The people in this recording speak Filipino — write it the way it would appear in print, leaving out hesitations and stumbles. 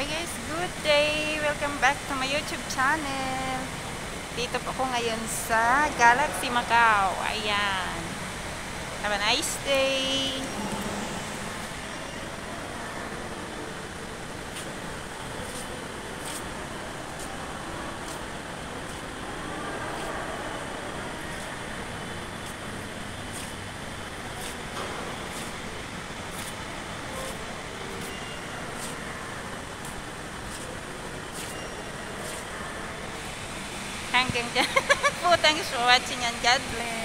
Hi guys, good day! Welcome back to my YouTube channel. Dito po ako ngayon sa Galaxy Macau. Ayan. Have a nice day! Hanggang dyan po. Thanks for watching and God bless.